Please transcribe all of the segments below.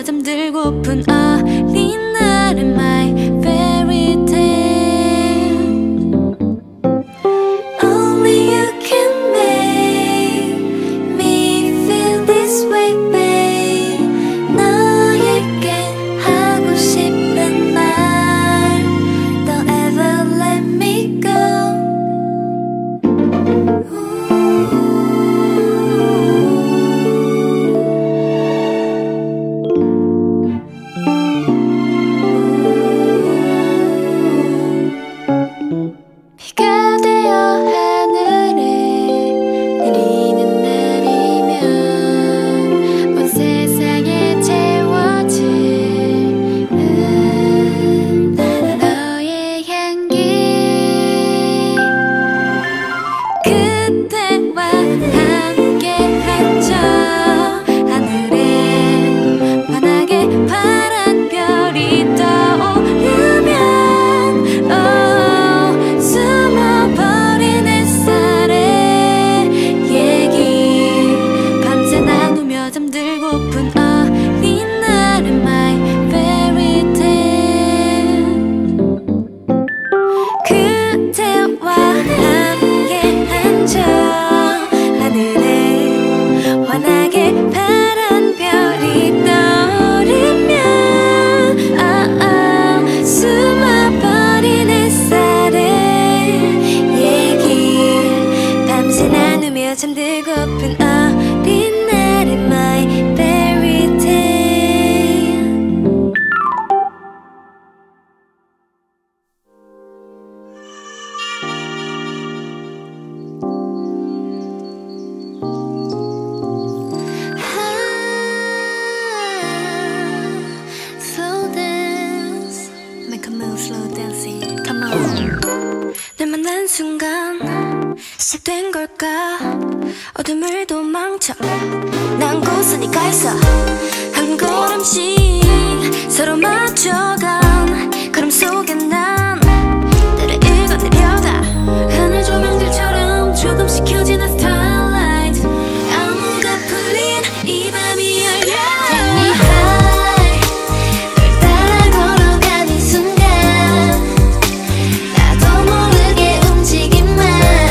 잠들고픈 어린 날의 my fairy tale. Only you can make me feel this way, babe. 너에게 하고 싶은 말 Don't ever let me go. 비가 되어 하늘에 내리는 날이면 온 세상에 채워질 너의 향기 그대와 함께 한저 하늘에 환하게 파란 별이 떠오르면 숨어버린 햇살의 얘기 밤새 나누며 잠들고픈 어린 날의 my fairy tale. 그대와 함께 앉아 하늘에 환하게 파란 별이 떠오르면 숨어버린 햇살의 얘기 밤새 나누며 잠들고픈 어린 날의 my fairy tale. Slow dance, make a move, slow dancing, come on. 날 만난 순간 시작된 걸까? 어둠을 도망쳐 난 고스니 가 있어 한 걸음씩 서로 맞춰간 걸음 속에 난 때를 읽어 내려가 하늘 조명들처럼 조금씩 켜지는 starlight 안무가 풀린 이 밤이 열려 Take me high 널 따라 걸어가는 순간 나도 모르게 움직임만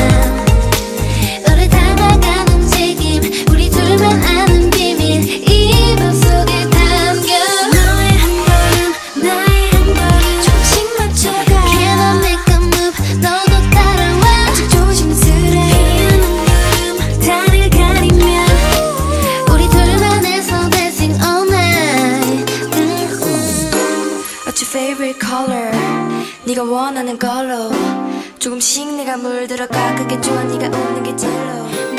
너를 닮아간 움직임 우리 둘만 아는 비밀 이 맘 속에 담겨 너의 한 걸음 나의 한 걸음 조금씩 맞춰가 Can I make a move 너도 따라와 아주 조심스레 피어난 구름 달을 가리면 우리 둘만에서 dancing all night. What's your favorite color? 네가 원하는 걸로 조금씩 내가 물들어가 그게 좋아 네가 웃는 게 제일로